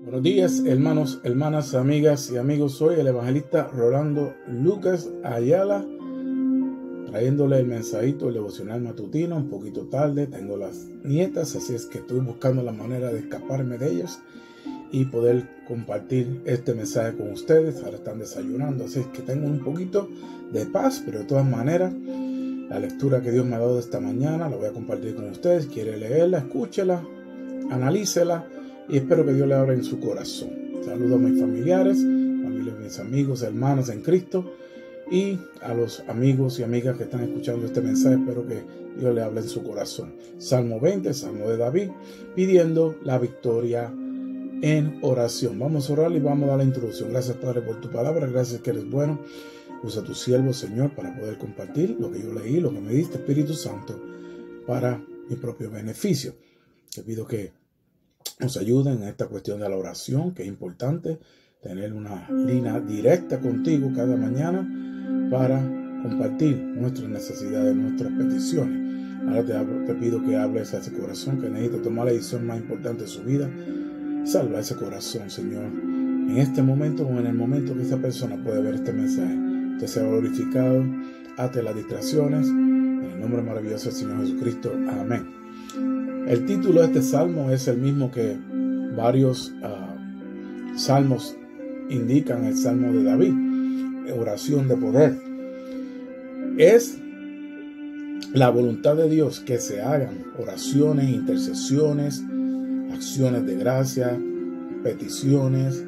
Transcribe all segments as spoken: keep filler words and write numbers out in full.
Buenos días, hermanos, hermanas, amigas y amigos. Soy el evangelista Rolando Lucas Ayala, trayéndole el mensajito, el devocional matutino. Un poquito tarde, tengo las nietas, así es que estoy buscando la manera de escaparme de ellas y poder compartir este mensaje con ustedes. Ahora están desayunando, así es que tengo un poquito de paz, pero de todas maneras, la lectura que Dios me ha dado esta mañana la voy a compartir con ustedes. Quiere leerla, escúchela, analícela y espero que Dios le abra en su corazón. Saludo a mis familiares, familias, mis amigos, hermanos en Cristo y a los amigos y amigas que están escuchando este mensaje. Espero que Dios le hable en su corazón. Salmo veinte, Salmo de David, pidiendo la victoria en oración. Vamos a orar y vamos a dar la introducción. Gracias, Padre, por tu palabra. Gracias que eres bueno. Usa tu siervo, Señor, para poder compartir lo que yo leí, lo que me diste, Espíritu Santo, para mi propio beneficio. Te pido que nos ayuden en esta cuestión de la oración, que es importante tener una línea directa contigo cada mañana para compartir nuestras necesidades, nuestras peticiones. Ahora te, hablo, te pido que hables a ese corazón que necesita tomar la decisión más importante de su vida. Salva ese corazón, Señor, en este momento o en el momento que esa persona puede ver este mensaje. Que sea glorificado, ate las distracciones, en el nombre maravilloso del Señor Jesucristo. Amén. El título de este salmo es el mismo que varios uh, salmos indican, el salmo de David, oración de poder. Es la voluntad de Dios que se hagan oraciones, intercesiones, acciones de gracia, peticiones,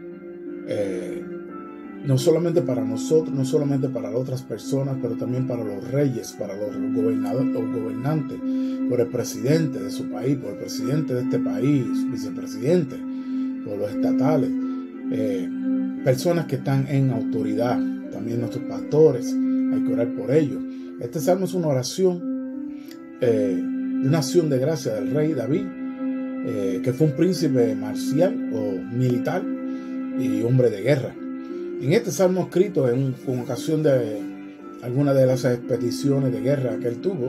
eh, no solamente para nosotros, no solamente para las otras personas, pero también para los reyes, para los gobernadores, los gobernantes, por el presidente de su país, por el presidente de este país, vicepresidente, por los estatales, eh, personas que están en autoridad, también nuestros pastores, hay que orar por ellos. Este salmo es una oración, eh, de una acción de gracia del rey David, eh, que fue un príncipe marcial o militar y hombre de guerra. En este salmo escrito en, en ocasión de alguna de las expediciones de guerra que él tuvo,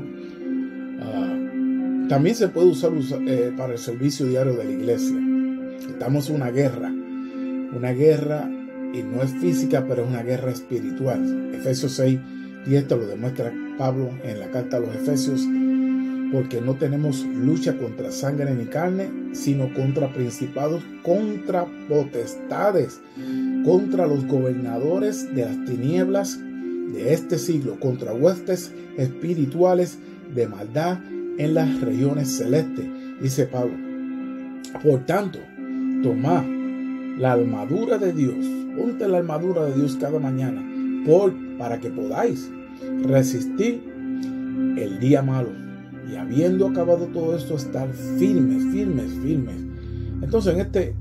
uh, también se puede usar eh, para el servicio diario de la iglesia. Estamos en una guerra, una guerra, y no es física, pero es una guerra espiritual. Efesios seis, diez lo demuestra Pablo en la carta a los Efesios, porque no tenemos lucha contra sangre ni carne, sino contra principados, contra potestades, contra los gobernadores de las tinieblas de este siglo, contra huestes espirituales de maldad en las regiones celestes. Dice Pablo: por tanto, tomad la armadura de Dios, ponte la armadura de Dios cada mañana, por, para que podáis resistir el día malo. Y habiendo acabado todo esto, estar firmes, firmes, firmes. Entonces en este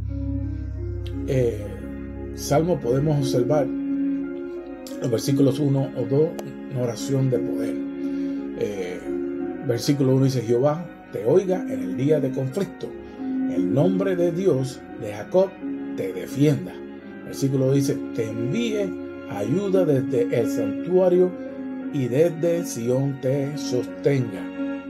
eh, salmo podemos observar los versículos uno o dos, una oración de poder. Eh, versículo uno dice: Jehová te oiga en el día de conflicto, el nombre de Dios de Jacob te defienda. Versículo dos dice: te envíe ayuda desde el santuario y desde Sión te sostenga.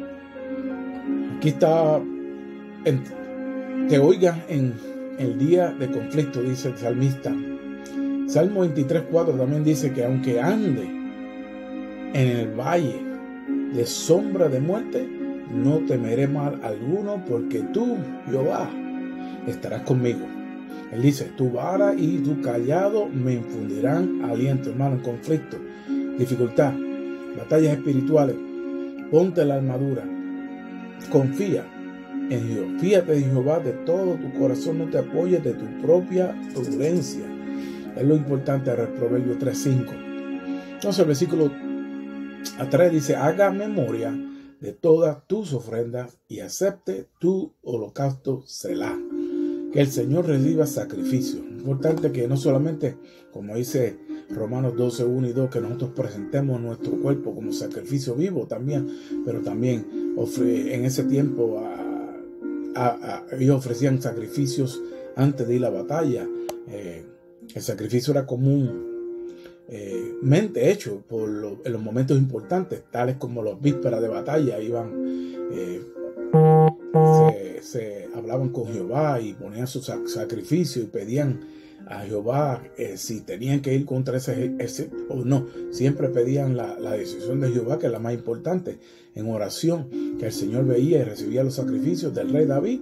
Aquí está, en, te oiga en el día de conflicto, dice el salmista. Salmo veintitrés, cuatro también dice que aunque ande en el valle de sombra de muerte, no temeré mal alguno, porque tú, Jehová, estarás conmigo. Él dice: tu vara y tu callado me infundirán aliento. Hermano, en conflicto, dificultad, batallas espirituales, ponte la armadura. Confía en Dios. Fíjate de Jehová de todo tu corazón, no te apoyes de tu propia prudencia. Es lo importante del Proverbio tres, cinco. Entonces el versículo tres dice: haga memoria de todas tus ofrendas y acepte tu holocausto Selah. Que el Señor reciba sacrificio. Importante que no solamente, como dice Romanos doce, uno y dos, que nosotros presentemos nuestro cuerpo como sacrificio vivo también, pero también en ese tiempo a, a, a, ellos ofrecían sacrificios antes de ir a la batalla. Eh, el sacrificio era común, eh, mente hecho por lo, en los momentos importantes, tales como las vísperas de batalla. Iban eh, se, se hablaban con Jehová y ponían su sacrificio y pedían a Jehová eh, si tenían que ir contra ese, ese o no. Siempre pedían la, la decisión de Jehová, que es la más importante, en oración, que el Señor veía y recibía los sacrificios del rey David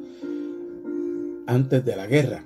antes de la guerra.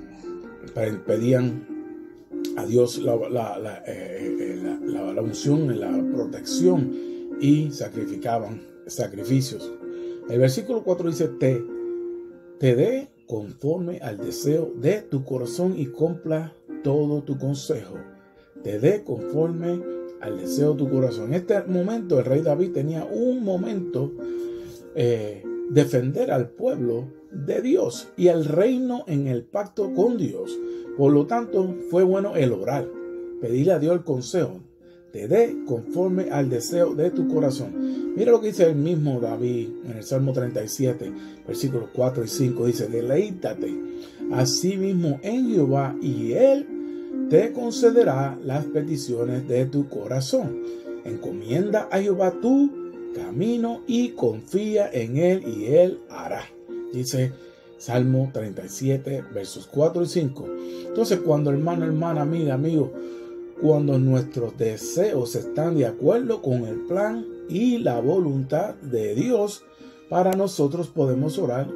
Pedían a Dios la, la, la, eh, la, la, la unción, la protección, y sacrificaban sacrificios. El versículo cuatro dice: te, te dé conforme al deseo de tu corazón y cumpla todo tu consejo. Te dé conforme al deseo de tu corazón. En este momento el rey David tenía un momento eh, defender al pueblo de Dios y el reino en el pacto con Dios. Por lo tanto, fue bueno el orar, pedirle a Dios el consejo. Te dé conforme al deseo de tu corazón. Mira lo que dice el mismo David en el Salmo treinta y siete, versículos cuatro y cinco. Dice: deleítate así mismo en Jehová, y Él te concederá las peticiones de tu corazón. Encomienda a Jehová tu camino y confía en Él, y Él hará. Dice Salmo treinta y siete, versos cuatro y cinco. Entonces, cuando hermano, hermana, amiga, amigo, cuando nuestros deseos están de acuerdo con el plan y la voluntad de Dios, para nosotros podemos orar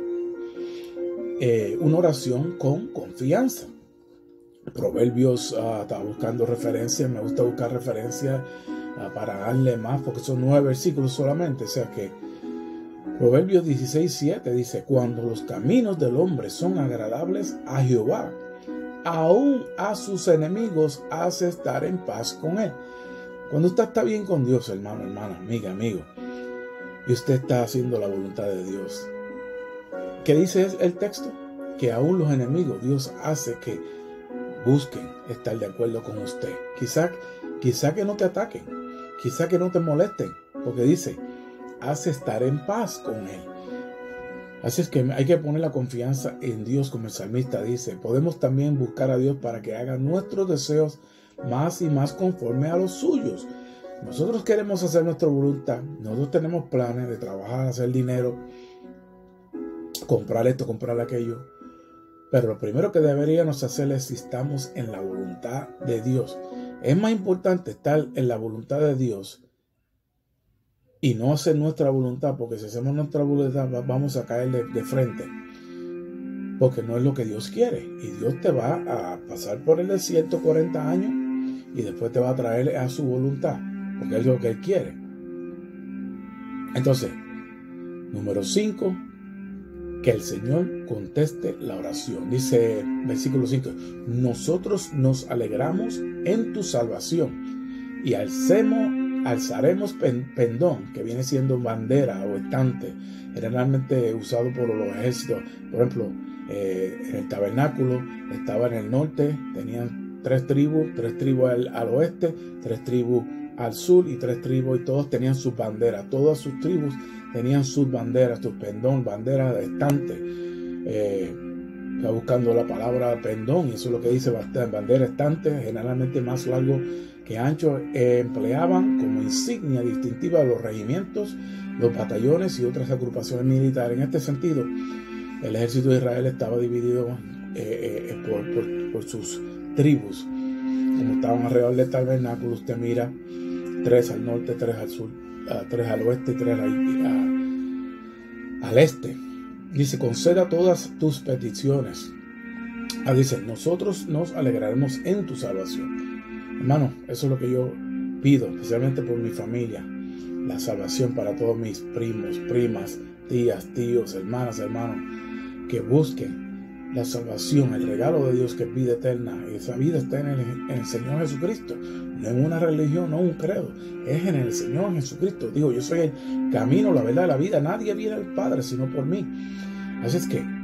eh, una oración con confianza. Proverbios, uh, estaba buscando referencias, me gusta buscar referencias uh, para darle más, porque son nueve versículos solamente. O sea que Proverbios dieciséis, siete dice: cuando los caminos del hombre son agradables a Jehová, aún a sus enemigos hace estar en paz con él. Cuando usted está bien con Dios, hermano, hermana, amiga, amigo, y usted está haciendo la voluntad de Dios, ¿qué dice el texto? Que aún los enemigos, Dios hace que busquen estar de acuerdo con usted. Quizá, quizá que no te ataquen, quizá que no te molesten, porque dice: hace estar en paz con él. Así es que hay que poner la confianza en Dios, como el salmista dice. Podemos también buscar a Dios para que haga nuestros deseos más y más conforme a los suyos. Nosotros queremos hacer nuestra voluntad. Nosotros tenemos planes de trabajar, hacer dinero, comprar esto, comprar aquello. Pero lo primero que deberíamos hacer es si estamos en la voluntad de Dios. Es más importante estar en la voluntad de Dios y no hacer nuestra voluntad, porque si hacemos nuestra voluntad vamos a caer de, de frente, porque no es lo que Dios quiere. Y Dios te va a pasar por el desierto cuarenta años y después te va a traer a su voluntad, porque es lo que Él quiere. Entonces, número cinco, que el Señor conteste la oración. Dice versículo cinco: nosotros nos alegramos en tu salvación y alcemos alzaremos pendón, que viene siendo bandera o estante, generalmente usado por los ejércitos. Por ejemplo, eh, en el tabernáculo estaba en el norte, tenían tres tribus, tres tribus al, al oeste, tres tribus al sur y tres tribus, y todos tenían sus banderas. Todas sus tribus tenían sus banderas, sus pendón, banderas de estante. Eh, está buscando la palabra pendón, y eso es lo que dice bastante. Bandera estante, generalmente más largo que ancho, eh, empleaban como insignia distintiva de los regimientos, los batallones y otras agrupaciones militares. En este sentido, el ejército de Israel estaba dividido eh, eh, por, por, por sus tribus. Como estaban alrededor del tabernáculo, usted mira tres al norte, tres al sur, uh, tres al oeste, tres al, uh, al este. Dice: conceda todas tus peticiones. Ah, dice: nosotros nos alegraremos en tu salvación. Hermano, eso es lo que yo pido, especialmente por mi familia. La salvación para todos mis primos, primas, tías, tíos, hermanas, hermanos, que busquen la salvación, el regalo de Dios, que es vida eterna. Y esa vida está en el, en el Señor Jesucristo, no en una religión, no en un credo, es en el Señor Jesucristo. Digo, yo soy el camino, la verdad, la vida. Nadie viene al Padre sino por mí. Así es que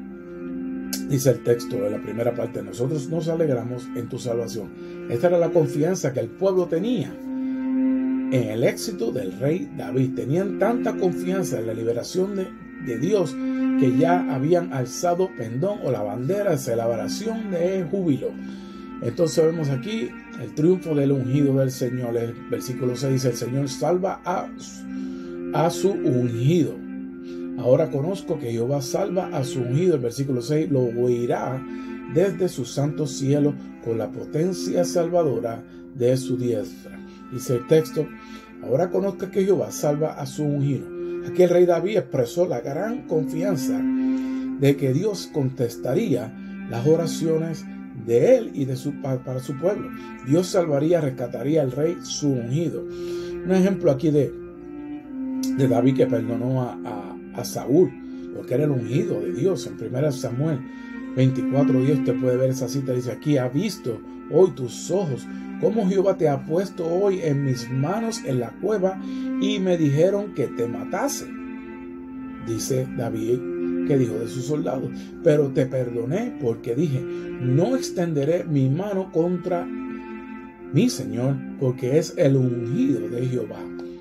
dice el texto de la primera parte: nosotros nos alegramos en tu salvación. Esta era la confianza que el pueblo tenía en el éxito del rey David. Tenían tanta confianza en la liberación de, de Dios, que ya habían alzado pendón o la bandera de celebración de júbilo. Entonces vemos aquí el triunfo del ungido del Señor. El versículo seis dice: el Señor salva a, a su ungido. Ahora conozco que Jehová salva a su ungido. El versículo seis, lo oirá desde su santo cielo con la potencia salvadora de su diestra. Dice el texto, ahora conozco que Jehová salva a su ungido. Aquí el rey David expresó la gran confianza de que Dios contestaría las oraciones de él y de su, para su pueblo. Dios salvaría, rescataría al rey, su ungido. Un ejemplo aquí de, de David que perdonó a, a, a Saúl, porque era el ungido de Dios. En primera Samuel veinticuatro, Dios te puede ver esa cita, dice aquí, ha visto hoy tus ojos cómo Jehová te ha puesto hoy en mis manos en la cueva y me dijeron que te matase. Dice David que dijo de sus soldados, pero te perdoné porque dije, no extenderé mi mano contra mi Señor, porque es el ungido de Jehová.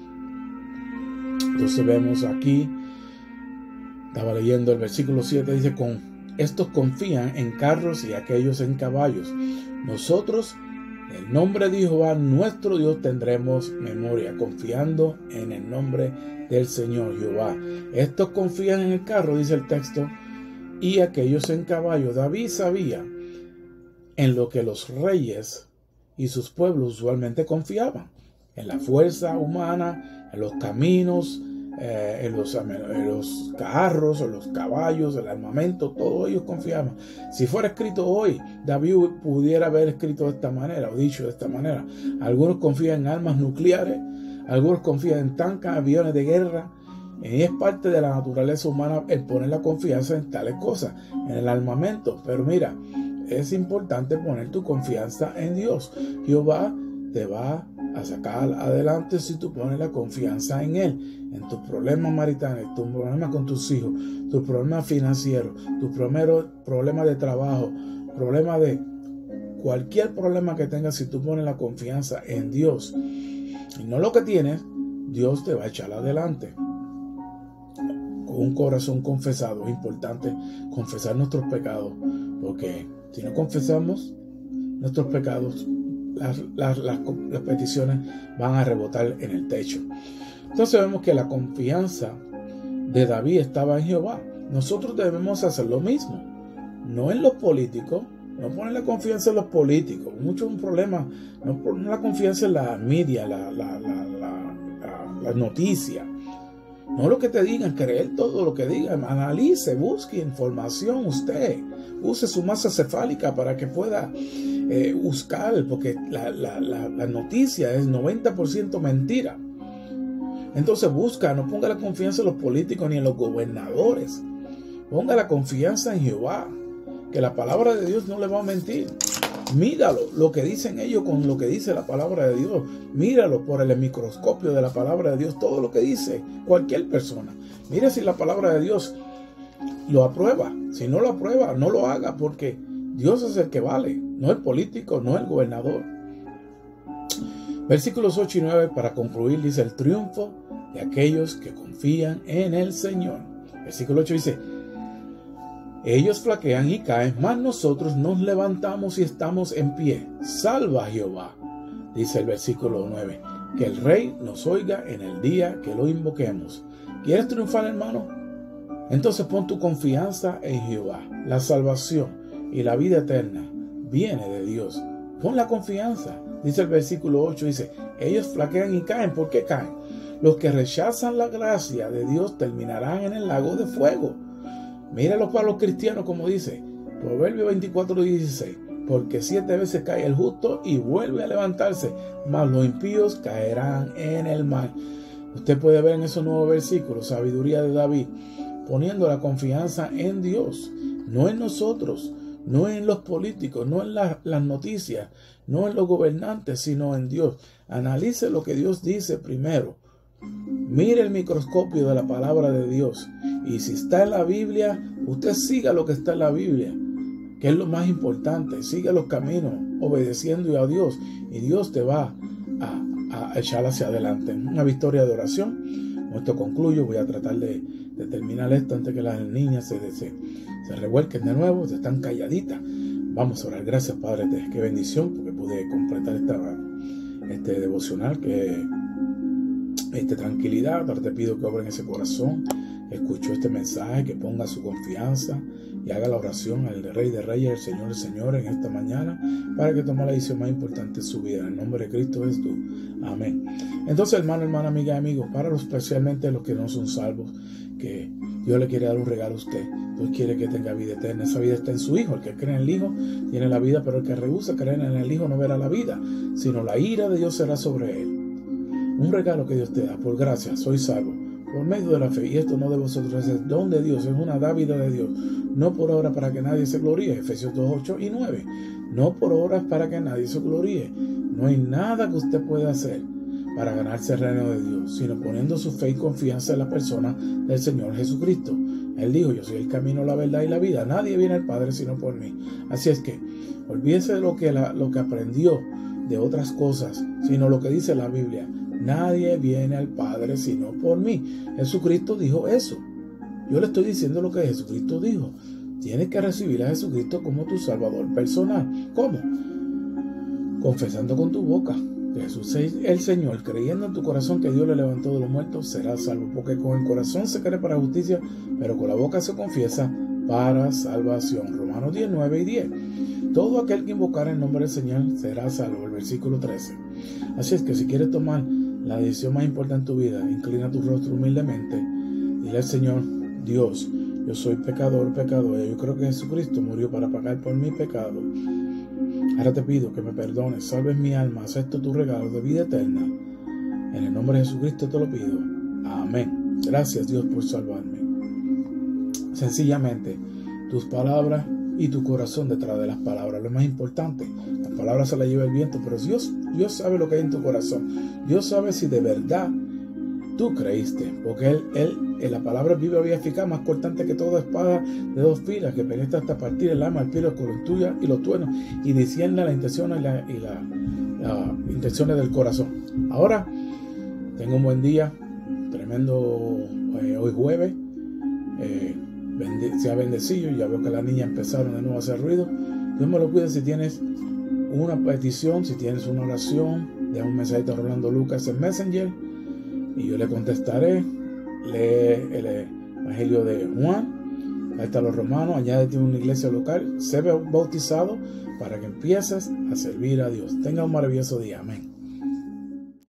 Entonces vemos aquí, estaba leyendo el versículo siete, dice, con estos confían en carros y aquellos en caballos. Nosotros, en el nombre de Jehová, nuestro Dios, tendremos memoria, confiando en el nombre del Señor Jehová. Estos confían en el carro, dice el texto, y aquellos en caballos. David sabía en lo que los reyes y sus pueblos usualmente confiaban, en la fuerza humana, en los caminos, eh, en, los, en los carros, en los caballos, el armamento, todos ellos confiaban. Si fuera escrito hoy, David pudiera haber escrito de esta manera o dicho de esta manera. Algunos confían en armas nucleares, algunos confían en tanques, aviones de guerra. Y es parte de la naturaleza humana el poner la confianza en tales cosas, en el armamento. Pero mira, es importante poner tu confianza en Dios. Jehová te va a sacar adelante si tú pones la confianza en Él, en tus problemas maritales, tus problemas con tus hijos, tus problemas financieros, tus problemas de trabajo, problemas de cualquier problema que tengas. Si tú pones la confianza en Dios y no lo que tienes, Dios te va a echar adelante. Con un corazón confesado, es importante confesar nuestros pecados, porque si no confesamos nuestros pecados, Las, las, las, las peticiones van a rebotar en el techo. Entonces vemos que la confianza de David estaba en Jehová. Nosotros debemos hacer lo mismo, no en los políticos, no poner la confianza en los políticos. Mucho un problema, no poner la confianza en la media, la, la, la, la, la, la noticia. No lo que te digan, creer todo lo que digan. Analice, busque información usted. Use su masa cefálica para que pueda eh, buscar, porque la, la, la, la noticia es noventa por ciento mentira. Entonces busca, no ponga la confianza en los políticos ni en los gobernadores. Ponga la confianza en Jehová, que la palabra de Dios no le va a mentir. Míralo, lo que dicen ellos con lo que dice la palabra de Dios. Míralo por el microscopio de la palabra de Dios, todo lo que dice cualquier persona. Mira si la palabra de Dios lo aprueba. Si no lo aprueba, no lo haga, porque Dios es el que vale, no el político, no el gobernador. Versículos ocho y nueve, para concluir, dice el triunfo de aquellos que confían en el Señor. Versículo ocho dice, ellos flaquean y caen, mas nosotros nos levantamos y estamos en pie. Salva Jehová, dice el versículo nueve, que el Rey nos oiga en el día que lo invoquemos. ¿Quieres triunfar, hermano? Entonces pon tu confianza en Jehová. La salvación y la vida eterna viene de Dios. Pon la confianza. Dice el versículo ocho, dice, ellos flaquean y caen. ¿Por qué caen? Los que rechazan la gracia de Dios terminarán en el lago de fuego. Míralo para los cristianos, como dice Proverbios veinticuatro, dieciséis. Porque siete veces cae el justo y vuelve a levantarse, mas los impíos caerán en el mar. Usted puede ver en esos nuevos versículos sabiduría de David, poniendo la confianza en Dios, no en nosotros, no en los políticos, no en la, las noticias, no en los gobernantes, sino en Dios. Analice lo que Dios dice primero. Mire el microscopio de la palabra de Dios. Y si está en la Biblia, usted siga lo que está en la Biblia, que es lo más importante. Siga los caminos, obedeciendo a Dios, y Dios te va a, a echar hacia adelante. Una victoria de oración. Con esto concluyo. Voy a tratar de, de terminar esto antes que las niñas se, se, se revuelquen de nuevo, se están calladitas. Vamos a orar. Gracias, Padre. Qué bendición, porque pude completar esta, este devocional que este tranquilidad. Ahora te pido que obren ese corazón, escuchó este mensaje, que ponga su confianza y haga la oración al Rey de Reyes, el Señor de Señores en esta mañana, para que tome la decisión más importante de su vida. En el nombre de Cristo Jesús. Amén. Entonces, hermano, hermana, amiga, amigos, para los, especialmente los que no son salvos, que Dios le quiere dar un regalo a usted. Dios quiere que tenga vida eterna. Esa vida está en su Hijo. El que cree en el Hijo tiene la vida, pero el que rehúsa creer en el Hijo no verá la vida, sino la ira de Dios será sobre él. Un regalo que Dios te da. Por gracia, soy salvo por medio de la fe, y esto no de vosotros, es el don de Dios, es una dávida de Dios, no por obra para que nadie se gloríe. Efesios dos, ocho y nueve. No por obras para que nadie se gloríe. No hay nada que usted pueda hacer para ganarse el reino de Dios, sino poniendo su fe y confianza en la persona del Señor Jesucristo. Él dijo: yo soy el camino, la verdad y la vida. Nadie viene al Padre sino por mí. Así es que olvídese de lo que, la, lo que aprendió de otras cosas, sino lo que dice la Biblia. Nadie viene al Padre sino por mí. Jesucristo dijo eso. Yo le estoy diciendo lo que Jesucristo dijo. Tienes que recibir a Jesucristo como tu Salvador personal. ¿Cómo? Confesando con tu boca que Jesús es el Señor, creyendo en tu corazón que Dios le levantó de los muertos, serás salvo. Porque con el corazón se cree para justicia, pero con la boca se confiesa para salvación. Romanos diez, nueve y diez. Todo aquel que invocara el nombre del Señor será salvo. El versículo trece. Así es que si quieres tomar la decisión más importante en tu vida, inclina tu rostro humildemente. Dile al Señor: Dios, yo soy pecador, pecador. Yo creo que Jesucristo murió para pagar por mi pecado. Ahora te pido que me perdones, salves mi alma, acepto tu regalo de vida eterna. En el nombre de Jesucristo te lo pido. Amén. Gracias, Dios, por salvarme. Sencillamente, tus palabras y tu corazón detrás de las palabras. Lo más importante, las palabras se las lleva el viento, pero Dios, Dios sabe lo que hay en tu corazón. Dios sabe si de verdad tú creíste, porque Él, él en la palabra viva y eficaz, más cortante que toda espada de dos filas, que penetra hasta partir el alma, el pie, los coronturas y los tuétanos, y discierne las intenciones y las y la, la intenciones del corazón. Ahora, tengo un buen día, tremendo, eh, hoy jueves, eh, se ha bendecido. Ya veo que las niñas empezaron de nuevo a hacer ruido. Dios me lo cuide. Si tienes una petición, si tienes una oración, deja un mensajito a Rolando Lucas en Messenger y yo le contestaré. Lee el Evangelio de Juan, ahí está los romanos, añádete una iglesia local, sé bautizado para que empieces a servir a Dios. Tenga un maravilloso día. Amén.